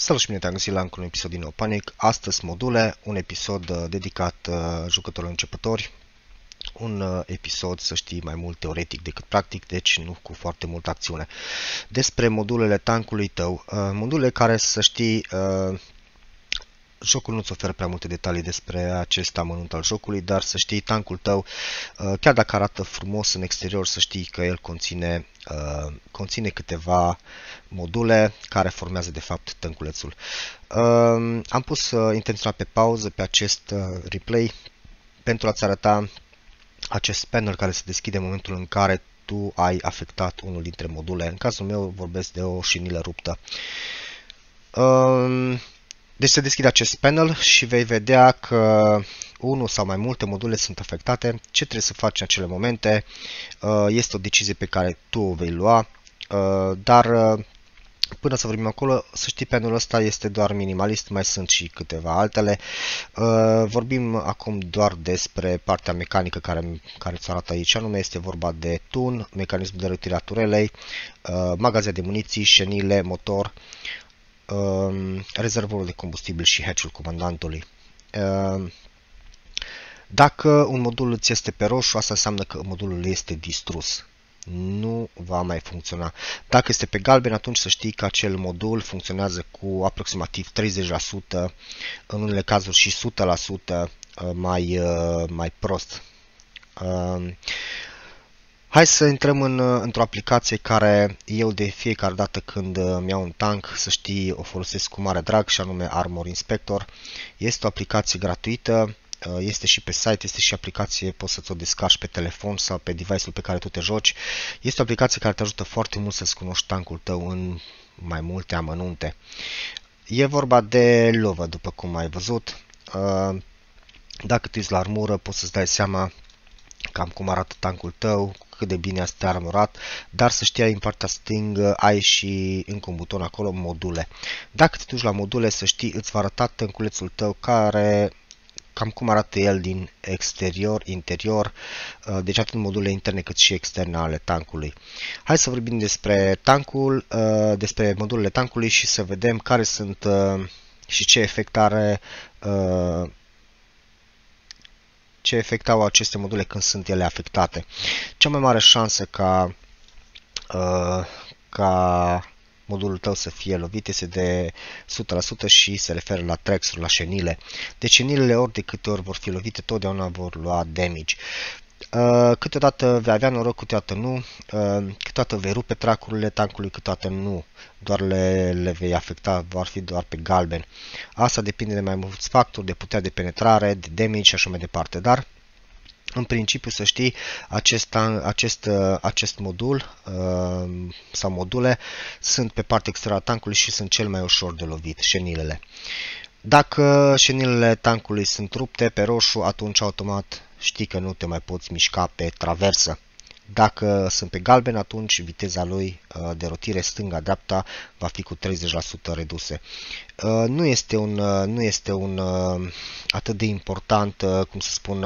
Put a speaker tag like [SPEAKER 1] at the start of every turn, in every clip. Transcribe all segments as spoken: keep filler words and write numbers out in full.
[SPEAKER 1] Salut și bine te-am găsit la încă un episod din Neopanic. Astăzi module, un episod uh, dedicat uh, jucătorilor începători. Un uh, episod, să știi, mai mult teoretic decât practic, deci nu cu foarte multă acțiune. Despre modulele tankului tău. Uh, module care, să știi, uh, jocul nu-ți oferă prea multe detalii despre acest amănunt al jocului, dar să știi, tankul tău, chiar dacă arată frumos în exterior, să știi că el conține, conține câteva module care formează de fapt tankulețul. Am pus intenționat pe pauză pe acest replay pentru a-ți arăta acest panel care se deschide în momentul în care tu ai afectat unul dintre module. În cazul meu vorbesc de o șinilă ruptă. Deci se deschide acest panel și vei vedea că unul sau mai multe module sunt afectate. Ce trebuie să faci în acele momente este o decizie pe care tu o vei lua, dar până să vorbim acolo, să știi, panelul ăsta este doar minimalist, mai sunt și câteva altele. Vorbim acum doar despre partea mecanică care, care îți arată aici, anume este vorba de tun, mecanismul de rătire a turelei, magazea de muniții, șenile, motor, rezervorul de combustibil și hatch-ul comandantului. Dacă un modul îți este pe roșu, asta înseamnă că modulul este distrus. Nu va mai funcționa. Dacă este pe galben, atunci să știi că acel modul funcționează cu aproximativ treizeci la sută, în unele cazuri și o sută la sută mai, mai prost. Hai să intrăm în, într-o aplicație care eu de fiecare dată când îmi iau un tank, să știi, o folosesc cu mare drag, și anume Armor Inspector. Este o aplicație gratuită, este și pe site, este și aplicație, poți să-ți o descarci pe telefon sau pe device-ul pe care tu te joci. Este o aplicație care te ajută foarte mult să-ți cunoști tankul tău în mai multe amănunte. E vorba de lovă, după cum ai văzut. Dacă te uiți la armură, poți să-ți dai seama cam cum arată tankul tău, cât de bine este armorat, dar să știi, în partea stângă ai și încă un buton acolo, module. Dacă te duci la module, să știi, îți va arăta tankulețul tău care, cam cum arată el din exterior, interior, deci atât module interne cât și externe ale tankului. Hai să vorbim despre tankul, despre modulele tankului și să vedem care sunt și ce efect are ce efect au aceste module când sunt ele afectate. Cea mai mare șansă ca, uh, ca modulul tău să fie lovit este de o sută la sută și se referă la tracks-uri, la șenile. Deci șenilele, ori de câte ori vor fi lovite, totdeauna vor lua damage. Uh, câteodată vei avea noroc, câteodată nu, uh, câteodată vei rupe tracurile tankului, câteodată nu, doar le, le vei afecta, vor fi doar pe galben. Asta depinde de mai mulți factori, de puterea de penetrare, de damage și așa mai departe, dar în principiu să știi, acest, acest, acest modul uh, sau module sunt pe partea exterioară a tankului și sunt cel mai ușor de lovit, șenilele. Dacă șenilele tankului sunt rupte pe roșu, atunci automat știi că nu te mai poți mișca pe traversă. Dacă sunt pe galben, atunci viteza lui de rotire stânga-dreapta va fi cu treizeci la sută reduse. Nu este un, nu este un atât de important, cum să spun,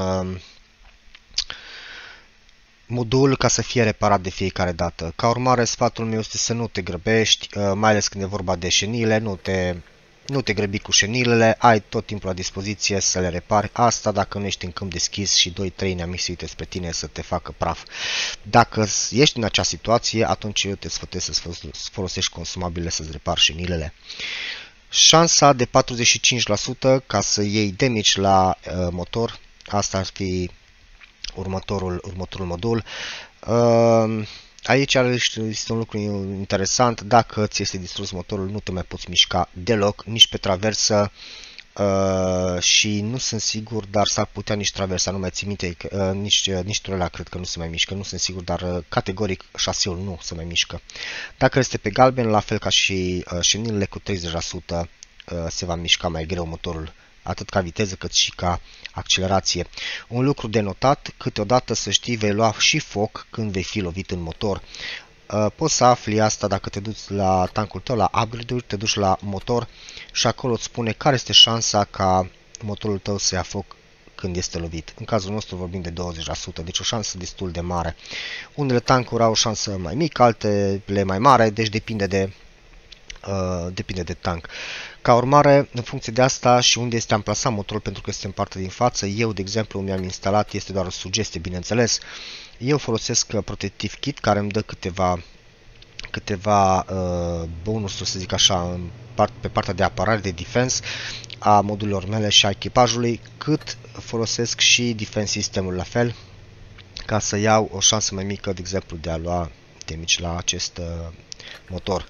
[SPEAKER 1] modul ca să fie reparat de fiecare dată. Ca urmare, sfatul meu este să nu te grăbești, mai ales când e vorba de șenile, nu te... Nu te grăbi cu șenilele, ai tot timpul la dispoziție să le repari. Asta dacă nu ești în câmp deschis și doi trei inamici se spre tine să te facă praf. Dacă ești în acea situație, atunci eu te sfătuiesc să folosești consumabile să-ți repari șenilele. Șansa de patruzeci și cinci la sută ca să iei damage la uh, motor, asta ar fi următorul, următorul modul. Uh, Aici este un lucru interesant, dacă ți este distrus motorul, nu te mai poți mișca deloc, nici pe traversă uh, și nu sunt sigur, dar s-ar putea nici traversa, nu mai țin minte, uh, nici, uh, nici turela cred că nu se mai mișcă, nu sunt sigur, dar uh, categoric șaseul nu se mai mișcă. Dacă este pe galben, la fel ca și uh, șenilele, cu treizeci la sută uh, se va mișca mai greu motorul, atât ca viteză cât și ca accelerație. Un lucru de notat, câteodată să știi, vei lua și foc când vei fi lovit în motor. Poți să afli asta dacă te duci la tankul tău, la upgrade-uri, te duci la motor și acolo îți spune care este șansa ca motorul tău să ia foc când este lovit. În cazul nostru vorbim de douăzeci la sută, deci o șansă destul de mare. Unele tankuri au o șansă mai mică, altele mai mare, deci depinde de Uh, depinde de tank. Ca urmare, în funcție de asta și unde este amplasat motorul, pentru că este în partea din față, eu, de exemplu, mi-am instalat, este doar o sugestie, bineînțeles, eu folosesc uh, Protective Kit, care îmi dă câteva câteva uh, bonusuri, să zic așa, în part, pe partea de apărare, de defense a modurilor mele și a echipajului, cât folosesc și defense sistemul la fel, ca să iau o șansă mai mică, de exemplu, de a lua damage la acest uh, motor.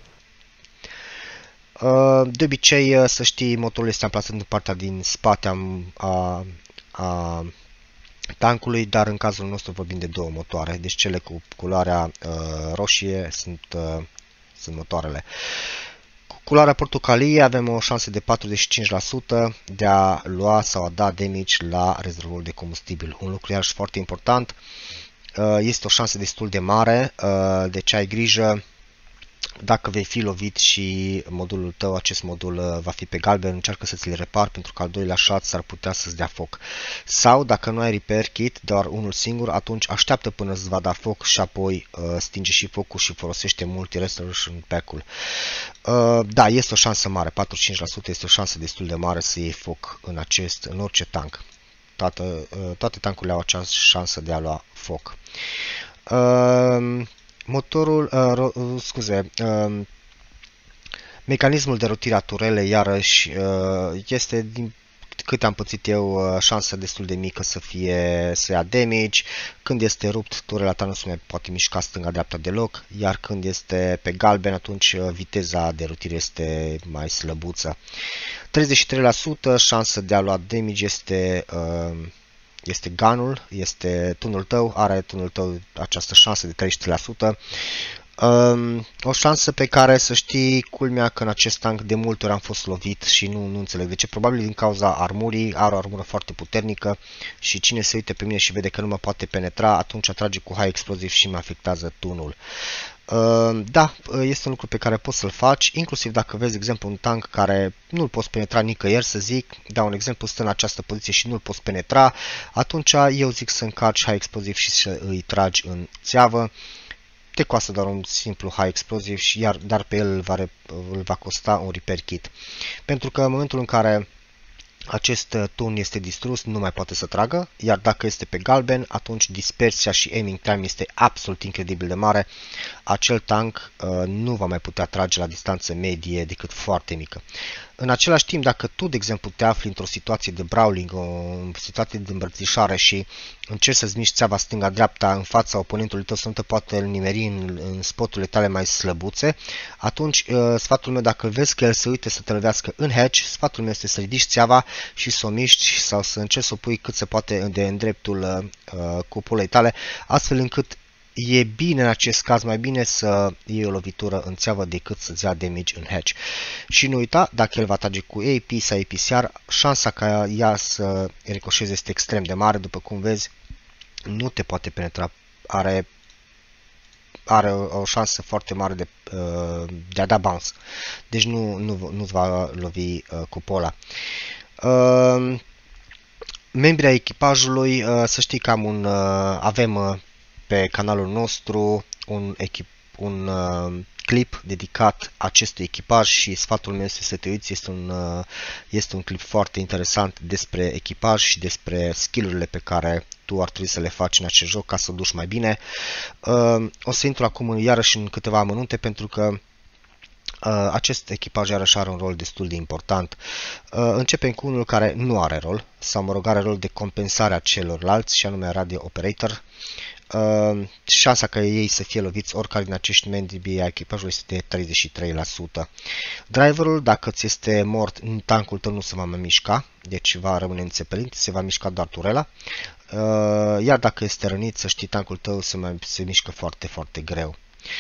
[SPEAKER 1] Uh, de obicei, uh, să știi, motorul este amplasat în partea din spate a, a, a tankului, dar în cazul nostru vorbim de două motoare, deci cele cu culoarea uh, roșie sunt, uh, sunt motoarele. Cu culoarea portocalie avem o șansă de patruzeci și cinci la sută de a lua sau a da damage la rezervorul de combustibil. Un lucru iarăși foarte important, uh, este o șansă destul de mare, uh, deci ai grijă. Dacă vei fi lovit și modulul tău, acest modul uh, va fi pe galben, încearcă să ți-l repari, pentru că al doilea shot s-ar putea să-ți dea foc. Sau dacă nu ai repair kit, doar unul singur, atunci așteaptă până îți va da foc și apoi uh, stinge și focul și folosește multi-restoration pack-ul. Uh, da, este o șansă mare, patruzeci și cinci la sută este o șansă destul de mare să iei foc în acest, în orice tank. Toate, uh, toate tankurile au această șansă de a lua foc. Uh, Motorul, uh, scuze, uh, mecanismul de rotire a turelei, iarăși, uh, este, din câte am pățit eu, uh, șansă destul de mică să fie, să ia damage. Când este rupt, turela ta nu se mai poate mișca stânga-dreapta deloc, iar când este pe galben, atunci uh, viteza de rotire este mai slăbuță. treizeci și trei la sută șansă de a lua damage este... Uh, este gunul, este tunul tău, are tunul tău această șansă de treizeci și trei la sută. Um, o șansă pe care să știi, culmea că în acest tank de multe ori am fost lovit și nu, nu înțeleg de ce. Probabil din cauza armurii, are o armură foarte puternică și cine se uite pe mine și vede că nu mă poate penetra, atunci atrage cu high explosive și mă afectează tunul. Uh, da, este un lucru pe care poți să-l faci, inclusiv dacă vezi, de exemplu, un tank care nu-l poți penetra nicăieri, să zic, dau un exemplu, stă în această poziție și nu-l poți penetra, atunci eu zic să încarci high explosive și să îi tragi în țeavă. Te costă doar un simplu high explosive, și iar, dar pe el îl va, îl va costa un repair kit. Pentru că în momentul în care acest tun este distrus, nu mai poate să tragă, iar dacă este pe galben, atunci dispersia și aiming time este absolut incredibil de mare. Acel tank uh, nu va mai putea trage la distanță medie decât foarte mică. În același timp, dacă tu, de exemplu, te afli într-o situație de brawling, o situație de îmbrățișare și încerci să-ți miști țeava stânga-dreapta în fața oponentului tău să nu te poate nimeri în, în spoturile tale mai slăbuțe, atunci uh, sfatul meu, dacă vezi că el se uite să te lovească în hedge, sfatul meu este să ridici țeava și să o miști sau să încerci să o pui cât se poate de în dreptul uh, cupolei tale, astfel încât e bine în acest caz, mai bine să iei o lovitură în țeavă decât să-ți ia damage în hedge. Și nu uita, dacă el va trage cu A P sau A P C R, șansa ca ea să ricoșeze este extrem de mare, după cum vezi, nu te poate penetra, are, are o, o șansă foarte mare de, de a da bounce, deci nu, nu, nu-ți va lovi cupola. Uh, membrii ai echipajului, uh, să știi că am un, uh, avem uh, pe canalul nostru un, echip, un uh, clip dedicat acestui echipaj și sfatul meu este să te uiți, este un, uh, este un clip foarte interesant despre echipaj și despre skillurile pe care tu ar trebui să le faci în acest joc ca să o duci mai bine. Uh, o să intru acum iarăși în câteva amănunte pentru că Uh, acest echipaj iarăși are un rol destul de important. Uh, începem cu unul care nu are rol, sau mă rog are rol de compensare a celorlalți, și anume Radio Operator. Uh, șansa ca ei să fie loviți oricare din acești membri ai echipajului este de treizeci și trei la sută. Driverul, dacă ți este mort, tankul tău nu se va mai mișca, deci va rămâne înțepelit, se va mișca doar turela. Uh, iar dacă este rănit, să știi, tankul tău se, mai, se mișcă foarte, foarte greu.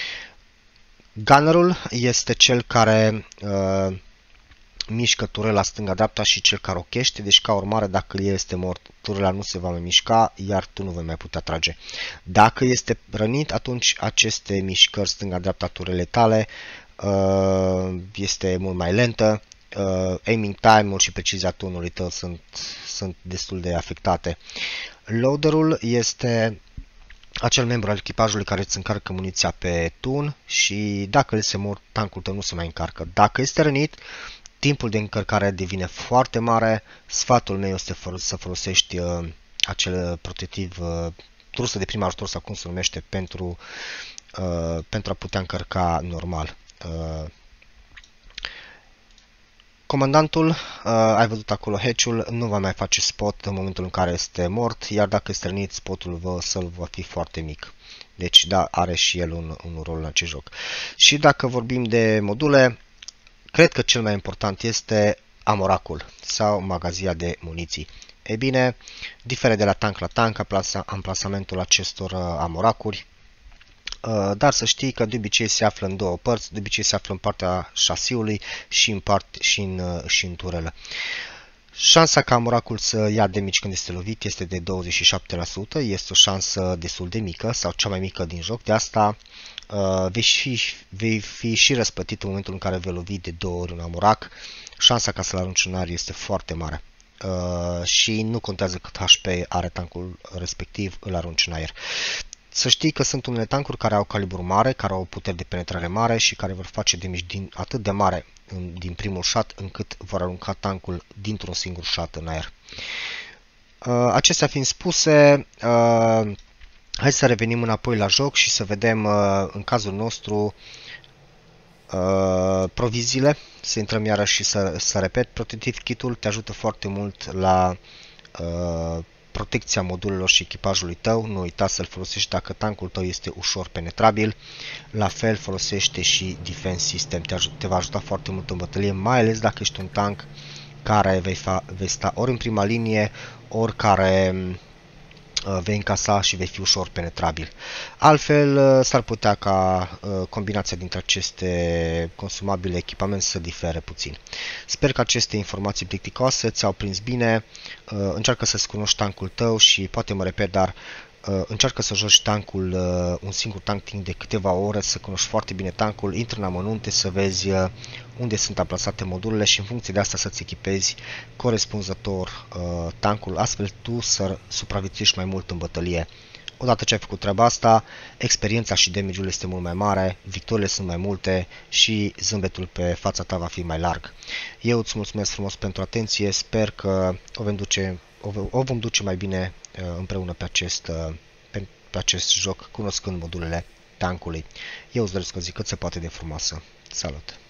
[SPEAKER 1] Gunnerul este cel care uh, mișcă turela stânga-dreapta și cel care ochește, deci ca urmare, dacă el este mort, turela nu se va mai mișca, iar tu nu vei mai putea trage. Dacă este rănit, atunci aceste mișcări stânga-dreapta turele tale uh, este mult mai lentă, uh, aiming time-ul și precizia tunului tău sunt, sunt destul de afectate. Loaderul este acel membru al echipajului care îți încarcă muniția pe tun și dacă îl se mor, tancul tău nu se mai încarcă. Dacă este rănit, timpul de încărcare devine foarte mare. Sfatul meu este să folosești uh, acel protectiv, uh, trusă de prim ajutor sau cum se numește, pentru, uh, pentru a putea încărca normal. Uh, Comandantul, uh, ai văzut acolo hatch-ul, nu va mai face spot în momentul în care este mort, iar dacă este rănit, spotul său va fi foarte mic. Deci, da, are și el un, un rol în acest joc. Și dacă vorbim de module, cred că cel mai important este amoracul sau magazia de muniții. E bine, diferă de la tank la tank amplasamentul acestor amoracuri, dar să știi că de obicei se află în două părți, de obicei se află în partea șasiului și în, part, și în, și în turelă. Șansa ca amoracul să ia damage când este lovit este de douăzeci și șapte la sută, este o șansă destul de mică sau cea mai mică din joc, de asta uh, vei, fi, vei fi și răspătit în momentul în care vei lovi de două ori un amorac, șansa ca să-l arunci în aer este foarte mare. Uh, și nu contează cât H P are tankul respectiv, îl arunci în aer. Să știi că sunt unele tankuri care au calibru mare, care au o putere de penetrare mare și care vor face damage din, atât de mare în, din primul shot încât vor arunca tankul dintr-un singur shot în aer. Uh, acestea fiind spuse, uh, hai să revenim înapoi la joc și să vedem uh, în cazul nostru uh, proviziile. Să intrăm iarăși și să, să repet, Protective Kit-ul te ajută foarte mult la uh, protecția modulelor și echipajului tău. Nu uita să-l folosești dacă tankul tău este ușor penetrabil. La fel folosește și Defense System, te, te va ajuta foarte mult în bătălie, mai ales dacă ești un tank care vei, fa, vei sta ori în prima linie, ori care vei încasa și vei fi ușor penetrabil. Altfel, s-ar putea ca combinația dintre aceste consumabile echipamente să difere puțin. Sper că aceste informații plicticoase ți-au prins bine. Încearcă să-ți cunoști tankul tău și, poate mă repet, dar încearcă să joci tankul, un singur tank timp de câteva ore, să cunoști foarte bine tankul, intră în amănunte să vezi unde sunt amplasate modulele și în funcție de asta să-ți echipezi corespunzător uh, tankul, astfel tu să supraviețuiești mai mult în bătălie. Odată ce ai făcut treaba asta, experiența și damage-ul este mult mai mare, victoriile sunt mai multe și zâmbetul pe fața ta va fi mai larg. Eu îți mulțumesc frumos pentru atenție, sper că o vom duce, o vom duce mai bine uh, împreună pe acest, uh, pe, pe acest joc, cunoscând modulele tankului. Eu îți doresc o zi cât se poate de frumoasă. Salut!